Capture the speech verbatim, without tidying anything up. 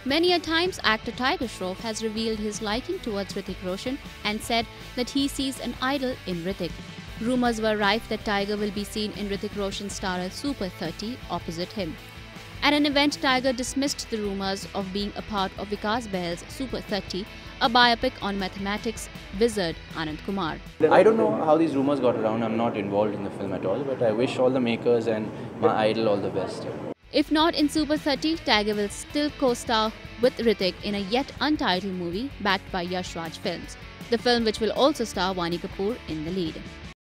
Many a times, actor Tiger Shroff has revealed his liking towards Hrithik Roshan and said that he sees an idol in Hrithik. Rumors were rife that Tiger will be seen in Hrithik Roshan's starrer Super thirty opposite him. At an event, Tiger dismissed the rumors of being a part of Vikas Bahl's Super thirty, a biopic on mathematics wizard Anand Kumar. I don't know how these rumors got around. I'm not involved in the film at all, but I wish all the makers and my idol all the best. If not in Super thirty, Tiger will still co-star with Hrithik in a yet untitled movie backed by Yash Raj Films, the film which will also star Vaani Kapoor in the lead.